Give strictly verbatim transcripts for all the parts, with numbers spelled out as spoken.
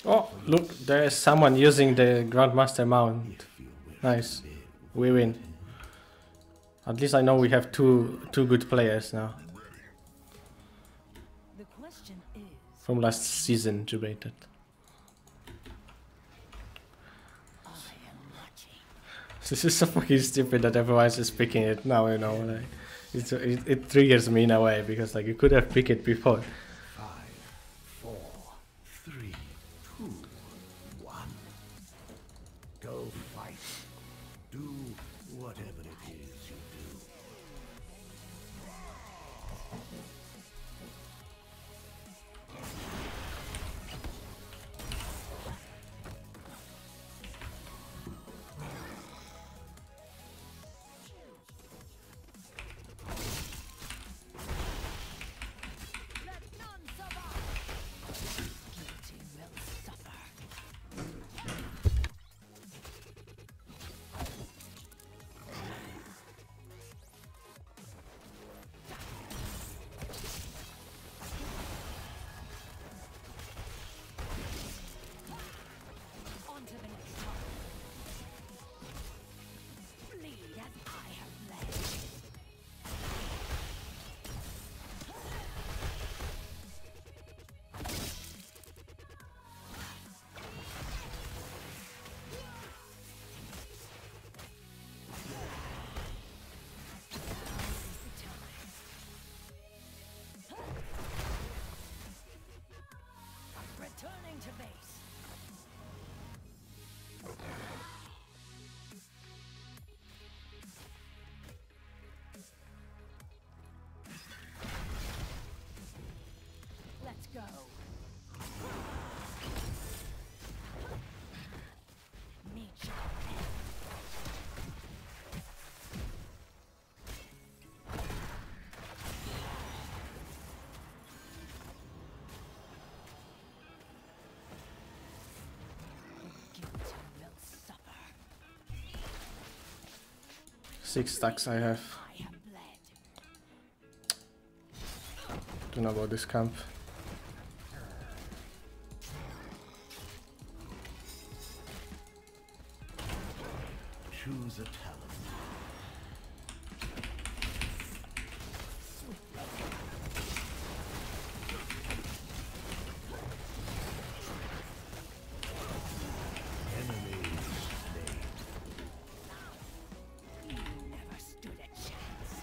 Oh, look, there is someone using the Grandmaster mount. Nice. We win. At least I know we have two two good players now. The question is, From last season, debated. I am watching. This is so fucking stupid that everyone is picking it now, you know. Like, it's, it, it triggers me in a way, because like you could have picked it before. Five, four, three, two, one. Go fight. Do whatever it is you do. Let none survive. Guilty will suffer. On to the next time. Bleed as I have bled. Returning to base. Let's go. Meet your end. Guilty will suffer. Six stacks I have. I have bled. Don't know about this camp. Choose a talent. Enemies slain. You never stood a chance.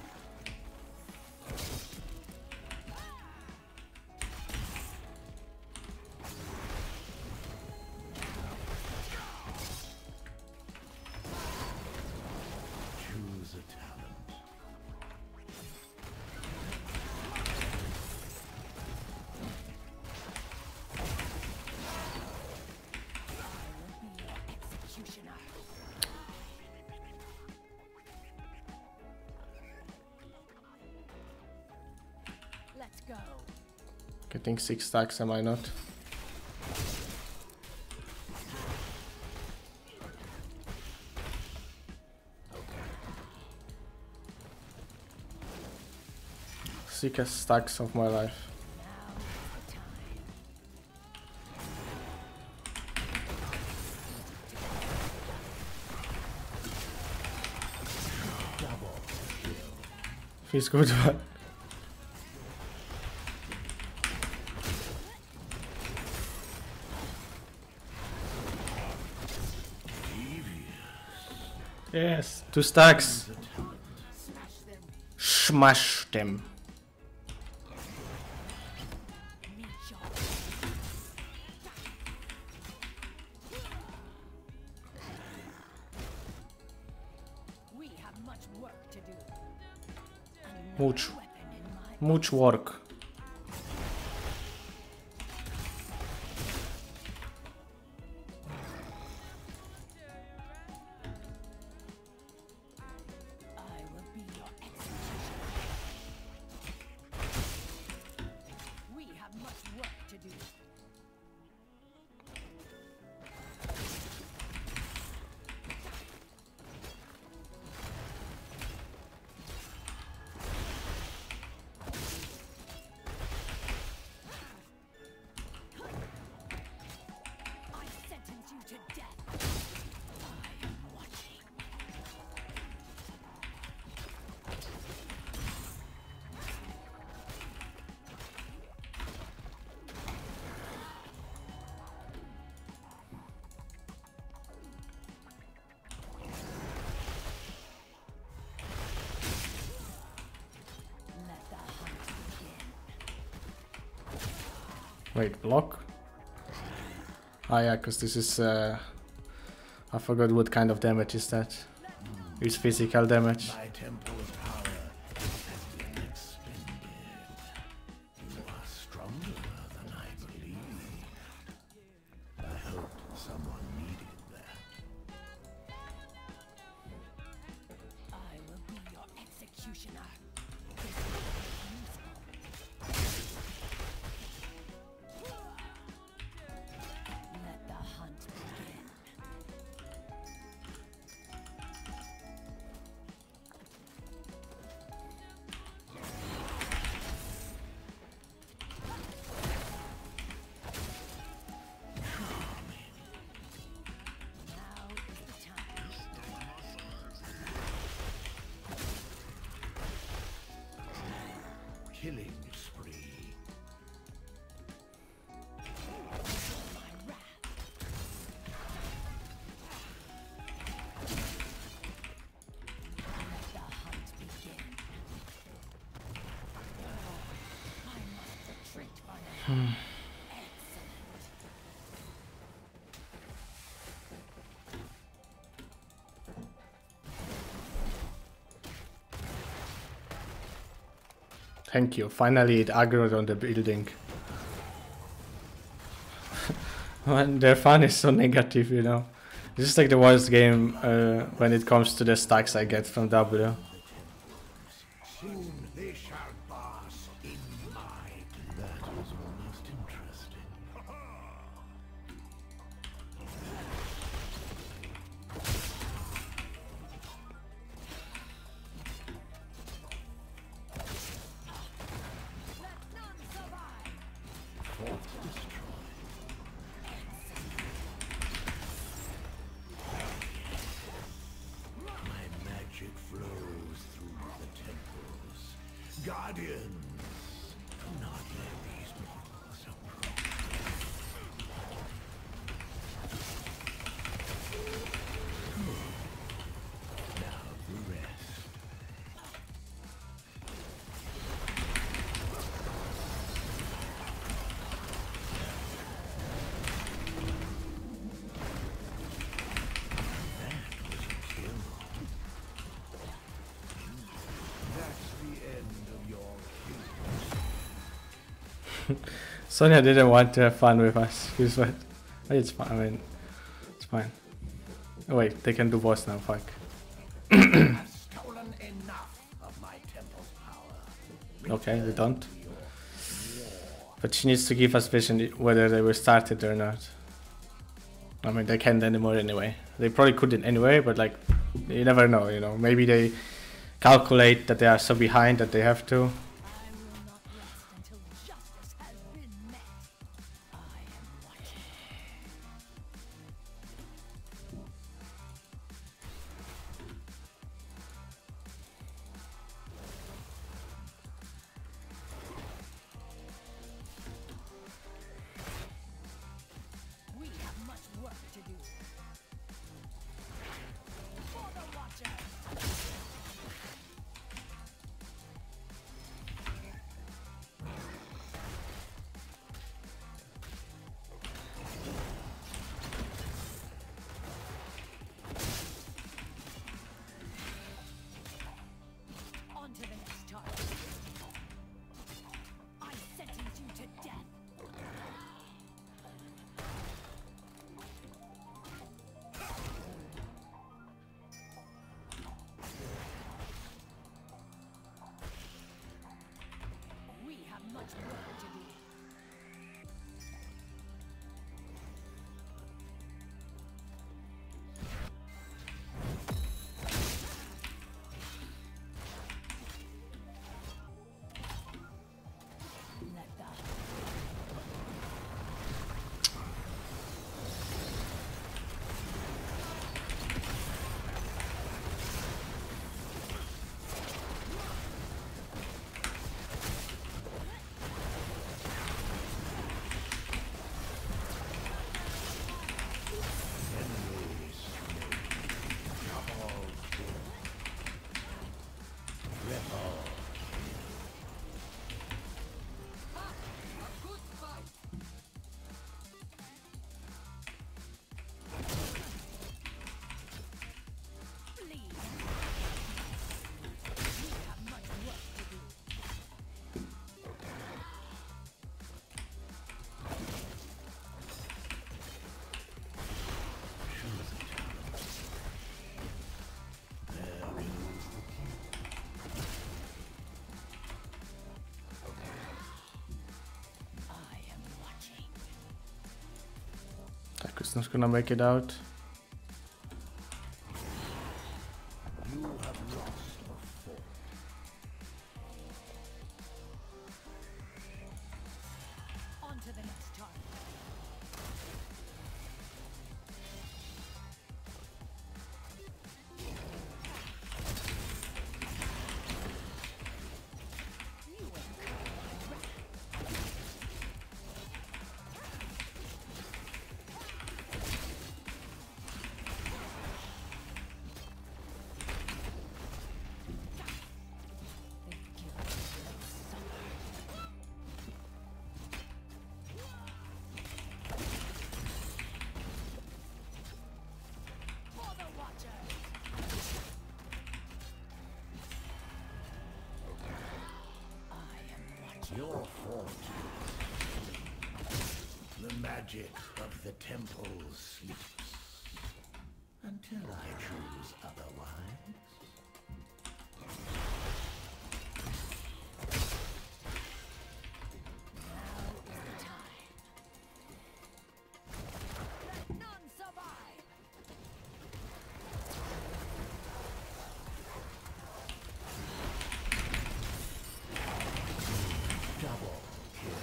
Choose a talent. I will be your executioner. Let's go. Getting six stacks, am I not? Sickest stacks of my life. Now is the time. Feels good, but yes, two stacks. Choose a talent. Smash them. Smash them. Meet your We have much work to do. Another Much. weapon in my Much work. I will be your executioner. We have much work to do. Wait, block? Ah yeah, because this is... Uh, I forgot what kind of damage is that. It's physical damage. My temple's power has been expended. You are stronger than I believed. I hoped someone needed that. I will be your executioner. Let the hunt begin. Now is the time. Killing spree. My wrath. Let the hunt begin. I must retreat by now. Excellent. Thank you. Finally it aggroed on the building. Man, their fun is so negative, you know. This is like the worst game uh, when it comes to the stacks I get from W. Soon they shall pass in my. That was almost interesting. Let none survive. Fort destroyed. My magic flows through the temples. Guardians, do not let these mortals approach. Now the rest. That was a kill. That's the end of your kill. Sonya didn't want to have fun with us. She's like, it's fine. I mean, it's fine. Oh, wait, they can do boss now. Fuck. I've stolen enough of my temple's power. Okay, they don't. But she needs to give us vision whether they will start it or not. I mean, they can't anymore anyway. They probably couldn't anyway, but like, you never know, you know. Maybe they calculate that they are so behind that they have to. I will not rest until justice has been met. I am watching. We have much work to do. For the Watcher. He's not gonna make it out. You have lost a fort. On to the next target. You ain't for the Watcher. I am watching. Your fort. The magic of the temple sleeps. Until I choose otherwise. Let none survive. Double kill.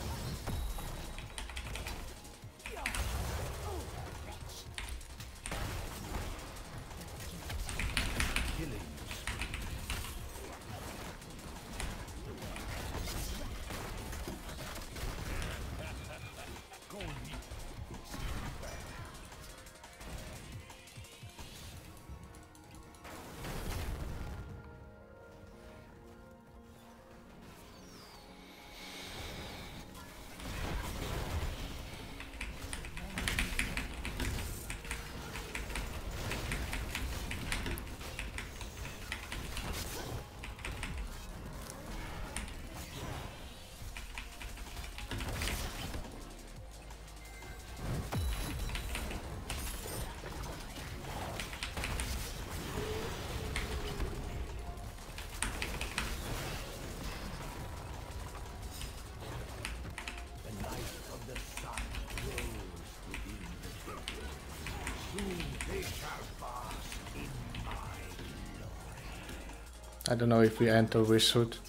Killing I don't know if we enter, we should.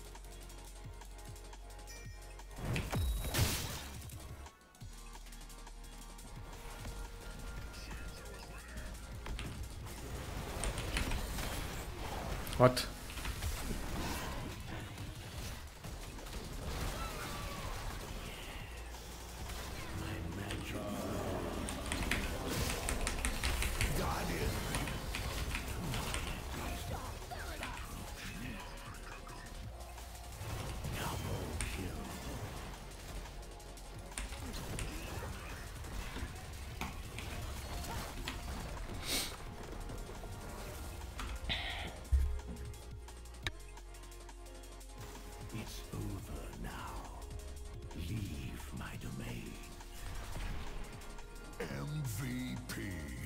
What? It's over now. Leave my domain. M V P.